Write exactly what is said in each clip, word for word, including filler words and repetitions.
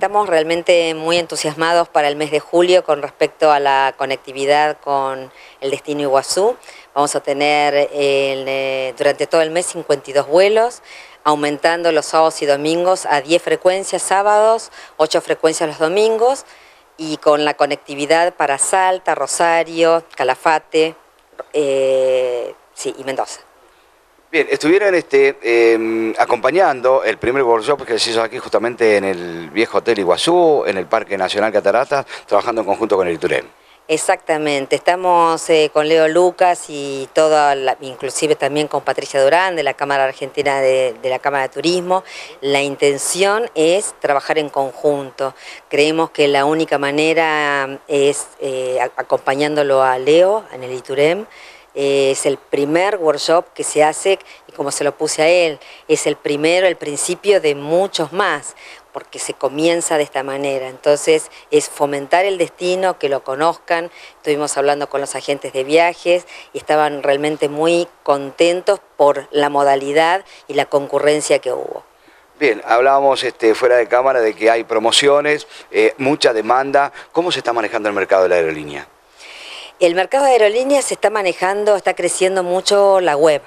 estamos realmente muy entusiasmados para el mes de julio con respecto a la conectividad con el destino Iguazú. Vamos a tener el, eh, durante todo el mes cincuenta y dos vuelos, aumentando los sábados y domingos a diez frecuencias sábados, ocho frecuencias los domingos, y con la conectividad para Salta, Rosario, Calafate eh, sí, y Mendoza. Bien, estuvieron este, eh, acompañando el primer workshop que se hizo aquí justamente en el viejo Hotel Iguazú, en el Parque Nacional Cataratas, trabajando en conjunto con el ITUREM. Exactamente, estamos eh, con Leo Lucas y toda, la, inclusive también con Patricia Durán de la Cámara Argentina de, de la Cámara de Turismo. La intención es trabajar en conjunto. Creemos que la única manera es eh, acompañándolo a Leo en el ITUREM. Eh, es el primer workshop que se hace, y como se lo puse a él, es el primero, el principio de muchos más, porque se comienza de esta manera. Entonces es fomentar el destino, que lo conozcan. Estuvimos hablando con los agentes de viajes y estaban realmente muy contentos por la modalidad y la concurrencia que hubo. Bien, hablábamos este, fuera de cámara de que hay promociones, eh, mucha demanda. ¿Cómo se está manejando el mercado de la aerolínea? El mercado de aerolíneas se está manejando, está creciendo mucho la web.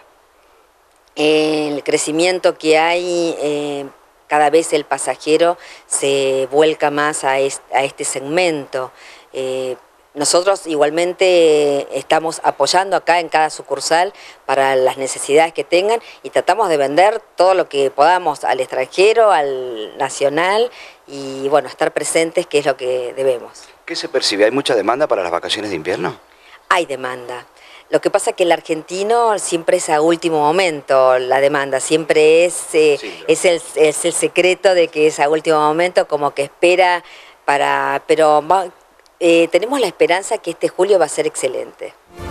El crecimiento que hay, eh, cada vez el pasajero se vuelca más a este, a este segmento. Eh, nosotros igualmente estamos apoyando acá en cada sucursal para las necesidades que tengan y tratamos de vender todo lo que podamos al extranjero, al nacional y bueno, estar presentes, que es lo que debemos. ¿Qué se percibe? ¿Hay mucha demanda para las vacaciones de invierno? Hay demanda. Lo que pasa es que el argentino siempre es a último momento la demanda, siempre es, eh, sí, es, el, es el secreto de que es a último momento, como que espera para... Pero eh, tenemos la esperanza que este julio va a ser excelente.